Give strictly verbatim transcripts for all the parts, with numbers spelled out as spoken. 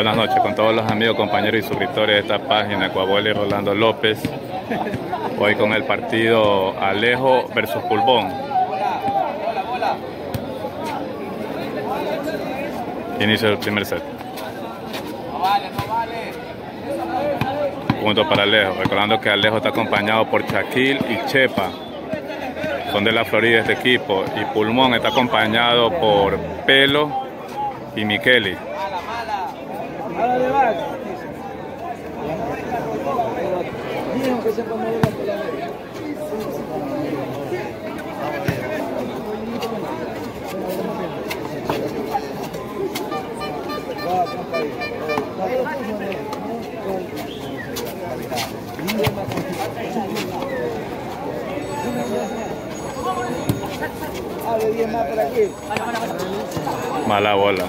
Buenas noches con todos los amigos, compañeros y suscriptores de esta página, Coahuila y Rolando López. Hoy con el partido Alejo versus Pulmón. Inicio del primer set. Punto para Alejo. Recordando que Alejo está acompañado por Shaquille y Chepa. Son de la Florida este equipo. Y Pulmón está acompañado por Pelo y Miqueli. Mala bola.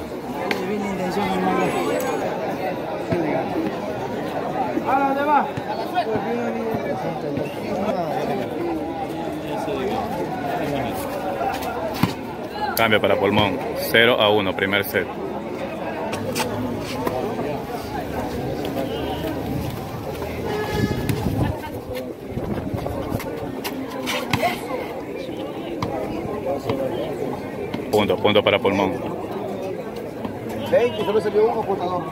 Cambio para Pulmón. cero a uno, primer set. Punto, punto para Pulmón. veinte, solo salió uno, punto dos.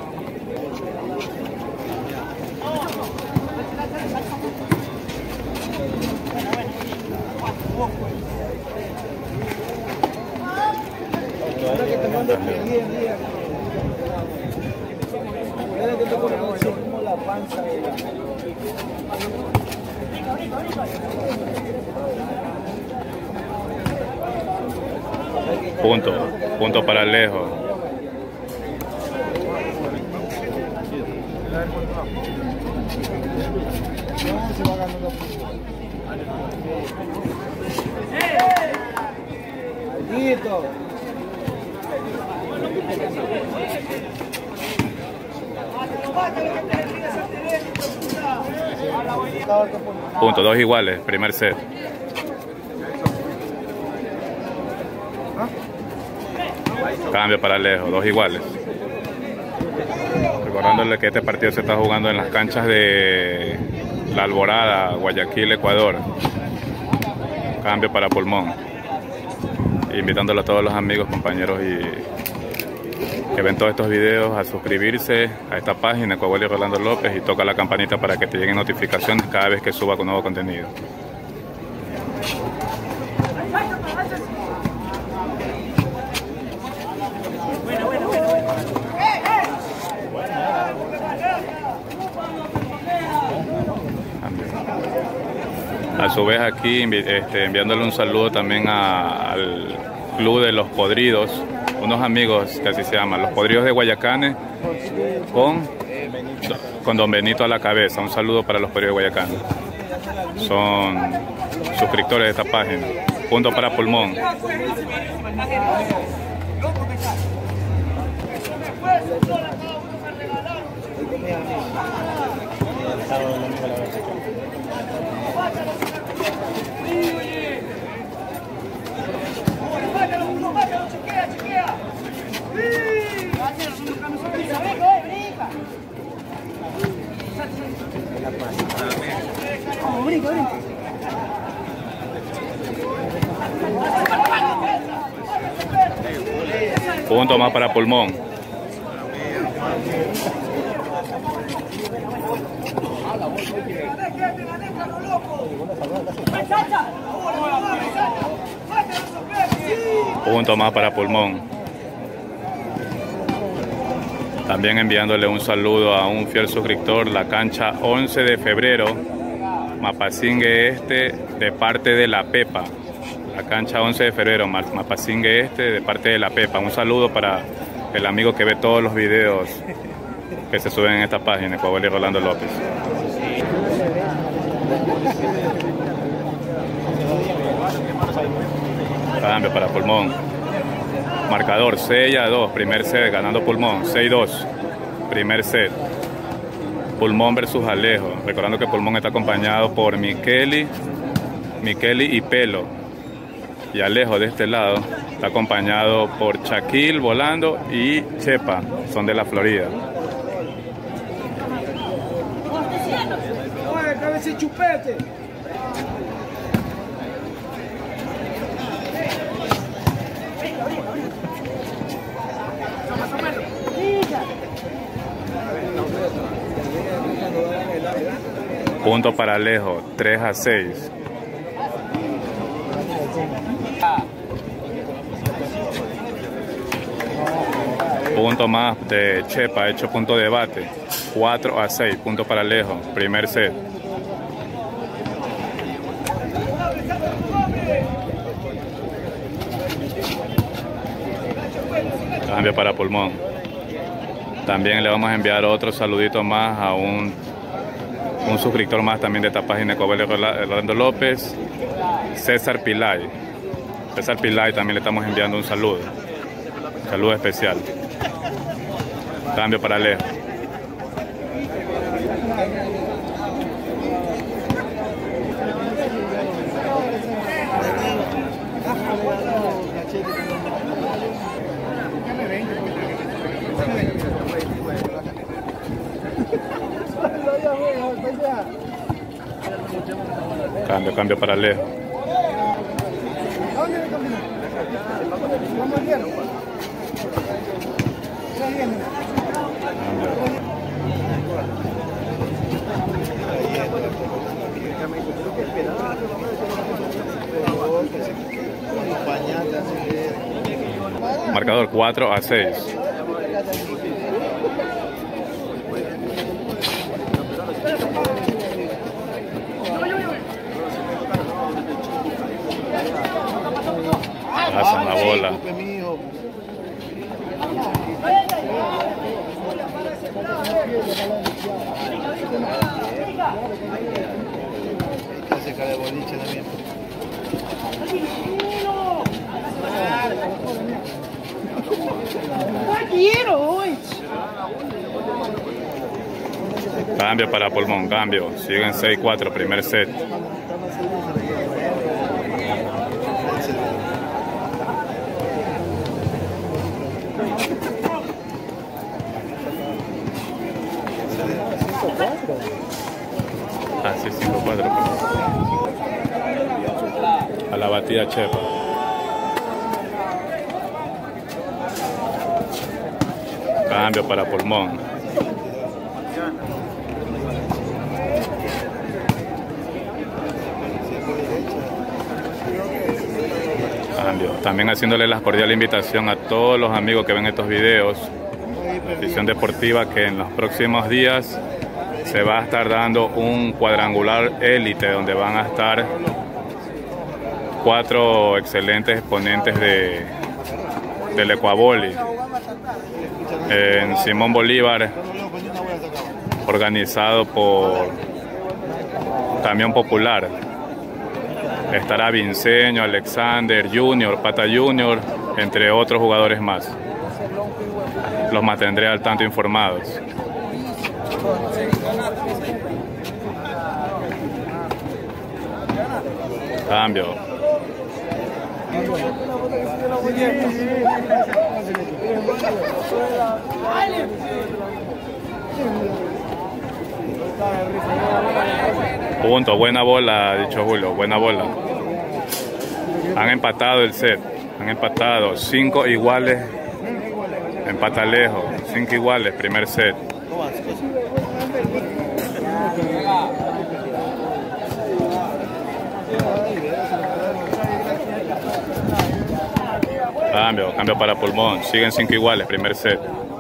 Ahora que te mando bien, bien. Ahora que te pongo como la panza. Punto, punto para Alejo. Punto, dos iguales, primer set. Cambio para Alejo, dos iguales. Recordándole que este partido se está jugando en las canchas de La Alborada, Guayaquil, Ecuador. Cambio para Pulmón. Invitándole a todos los amigos, compañeros y que ven todos estos videos a suscribirse a esta página, Coahuila y Rolando López, y toca la campanita para que te lleguen notificaciones cada vez que suba con nuevo contenido. A su vez aquí este, enviándole un saludo también a, al Club de los Podridos, unos amigos que así se llaman, los Podridos de Guayacane, con, con Don Benito a la cabeza. Un saludo para los Podridos de Guayacane. Son suscriptores de esta página. Punto para Pulmón. Punto más para Pulmón. Punto más para Pulmón. También enviándole un saludo a un fiel suscriptor, la cancha once de febrero, Mapasingue Este, de parte de La Pepa. La cancha once de febrero, Mapasingue Este, de parte de La Pepa. Un saludo para el amigo que ve todos los videos que se suben en esta página, Coahuila y Rolando López. Cambio para Pulmón. Marcador seis a dos, primer set, ganando Pulmón. seis dos, primer set. Pulmón versus Alejo. Recordando que Pulmón está acompañado por Miqueli, Miqueli y Pelo. Y Alejo de este lado está acompañado por Shaquille volando y Chepa. Son de la Florida. Dame ese chupete. Punto para Alejo, tres a seis. Punto más de Chepa, hecho punto de bate, cuatro a seis, punto para Alejo, primer set. Cambio para Pulmón. También le vamos a enviar otro saludito más a un, un suscriptor más también de esta página, Ecobelio Rolando López, César Pilay. César Pilay también le estamos enviando un saludo. Saludo especial. Cambio para Alejo. Cambio, cambio para Alejo. Marcador cuatro a seis. Pasan la bola. Cambio para Pulmón, cambio. Siguen seis cuatro, primer set. Ah, sí, cinco cuatro. A la batida Chepa. Cambio para Pulmón. Cambio. También haciéndole la cordial invitación a todos los amigos que ven estos videos, la afición deportiva, que en los próximos días se va a estar dando un cuadrangular élite donde van a estar cuatro excelentes exponentes de, del Ecuaboli en Simón Bolívar, organizado por Camión Popular. Estará Vinceño, Alexander, Junior, Pata Junior, entre otros jugadores más. Los mantendré al tanto informados. Cambio. Punto, buena bola, dicho Julio, buena bola. Han empatado el set, han empatado cinco iguales, empata Alejo, cinco iguales, primer set. Cambio, cambio para Pulmón, siguen cinco iguales, primer set.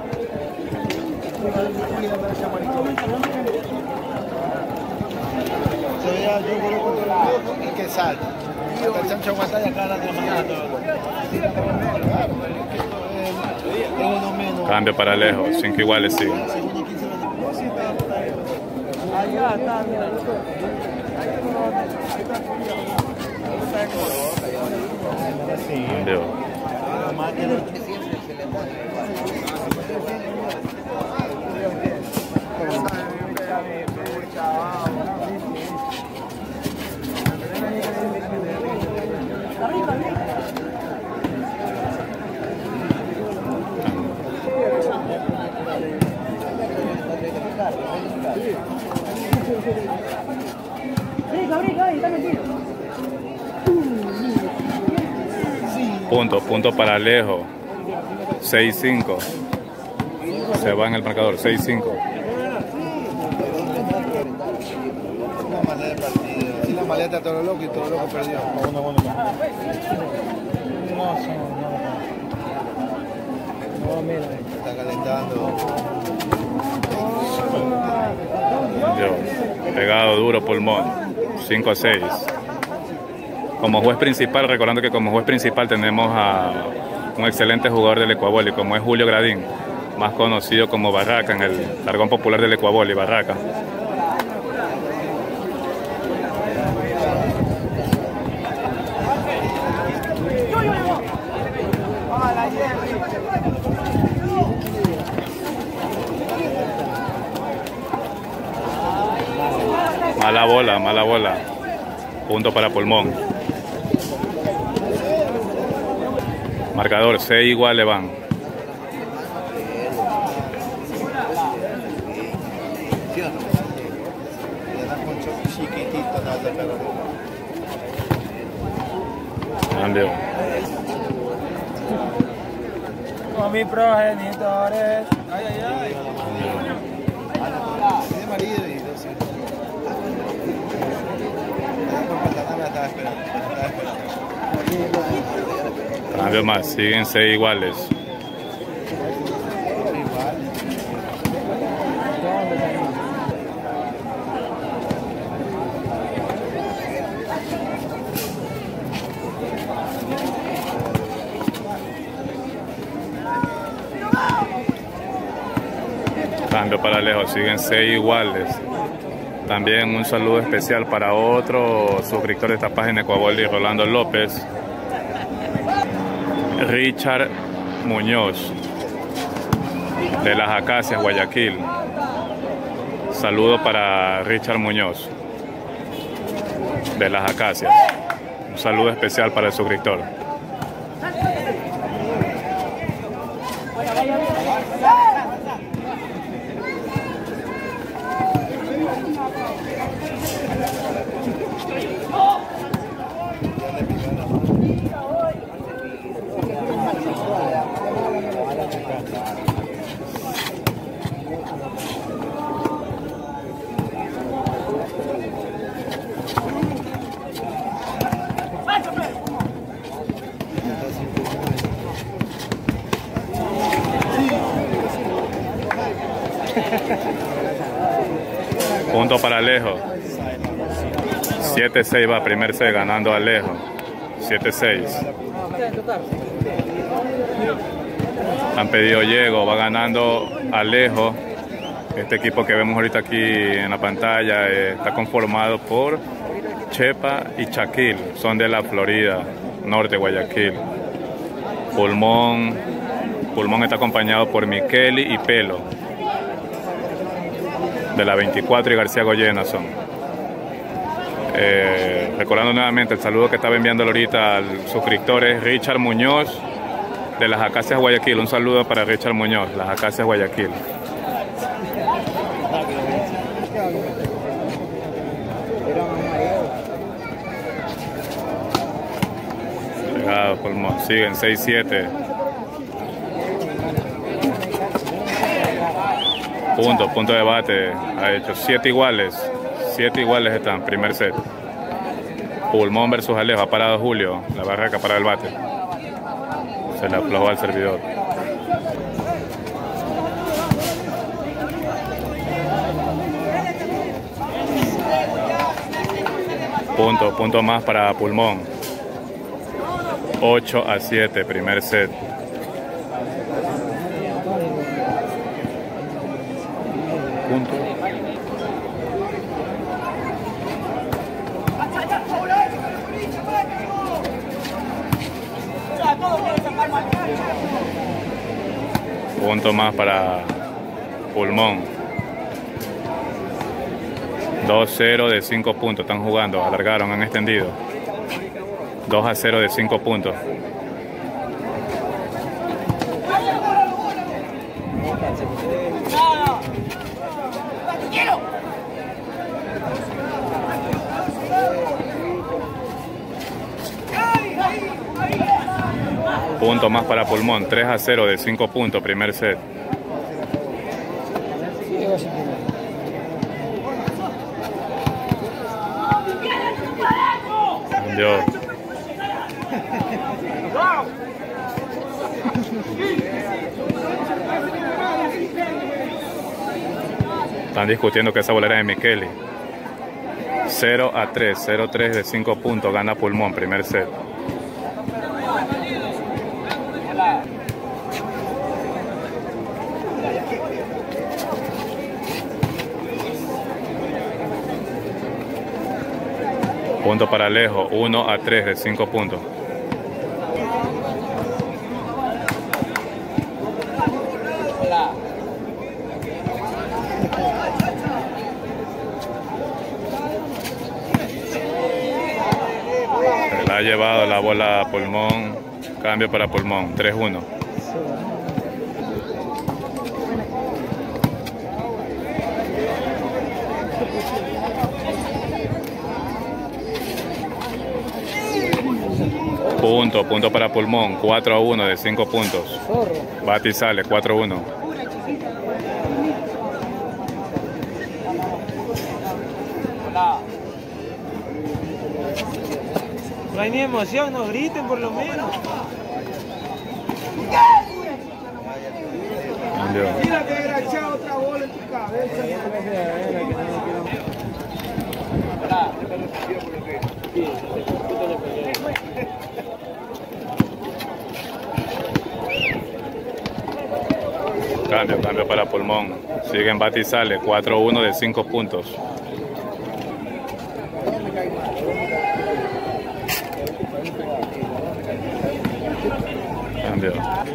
El que salta. El Sancho aguanta ya cara de la mañana. Cambio para Alejo, cinco iguales siguen. Cambio. Punto, punto para Alejo. seis cinco. Se va en el marcador, seis cinco. Una manera de partido. Y la maleta todo loco y todo loco perdió. Uno, uno, uno. No, mira. Está calentando. Dios. Pegado duro Pulmón. cinco a seis. Como juez principal, recordando que como juez principal tenemos a un excelente jugador del Ecuaboli, como es Julio Gradín, más conocido como Barraca en el jargón popular del Ecuaboli, Barraca. Mala bola, mala bola. Punto para Pulmón. Marcador seis igual le van. Cambio. Con mis progenitores. Ay, ay, ay. Tiene marido y no sé. Estaba esperando. Estaba esperando. Cambio más, siguen seis iguales. Cambio para Alejo, siguen seis iguales. También un saludo especial para otro suscriptor de esta página, Ecuaboli, Rolando López, Richard Muñoz, de Las Acacias, Guayaquil. Saludo para Richard Muñoz, de Las Acacias. Un saludo especial para el suscriptor. Punto para Alejo. siete seis va, primer set ganando Alejo. siete seis. Han pedido Diego, va ganando Alejo. Este equipo que vemos ahorita aquí en la pantalla eh, está conformado por Chepa y Chaquil. Son de la Florida, norte Guayaquil. Pulmón, Pulmón está acompañado por Miqueli y Pelo, de la veinticuatro, y García Goyena son. Eh, recordando nuevamente el saludo que estaba enviando ahorita al suscriptor es Richard Muñoz, de Las Acacias, Guayaquil. Un saludo para Richard Muñoz, Las Acacias, Guayaquil. Pegado, Pulmón. Siguen seis siete. Punto, punto de bate. Ha hecho siete iguales. siete iguales están, primer set. Pulmón versus Alejo. Ha parado Julio. La Barraca para el bate. Se le aflojó al servidor. Punto, punto más para Pulmón. ocho a siete, primer set. Punto. Punto más para Pulmón. dos cero de cinco puntos. Están jugando, alargaron, han extendido. dos a cero de cinco puntos. Punto más para Pulmón, tres a cero de cinco puntos, primer set. Dios. Están discutiendo que esa bola era de Micheli. cero a tres, cero a tres de cinco puntos, gana Pulmón, primer set. Punto para Alejo, uno a tres de cinco puntos. Se la ha llevado la bola a Pulmón, cambio para Pulmón, tres uno. Punto, punto para Pulmón, cuatro a uno de cinco puntos. Bate y sale, cuatro a uno. No hay ni emoción, no griten por lo menos. Mira que era echar otra bola en tu cabeza. Cambio, cambio para Pulmón. Sigue en bate y sale, cuatro a uno de cinco puntos. Cambio.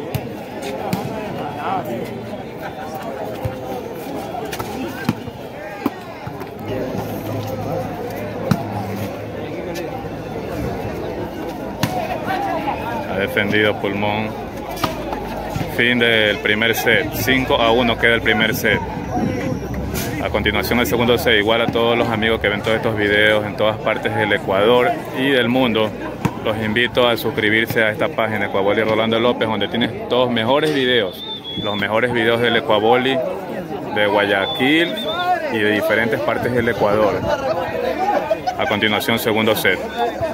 Ha defendido Pulmón. Fin del primer set. cinco a uno queda el primer set. A continuación el segundo set. Igual a todos los amigos que ven todos estos videos en todas partes del Ecuador y del mundo, los invito a suscribirse a esta página Ecuavoli Rolando López, donde tienes todos los mejores videos, los mejores videos del Ecuavoli, de Guayaquil y de diferentes partes del Ecuador. A continuación segundo set.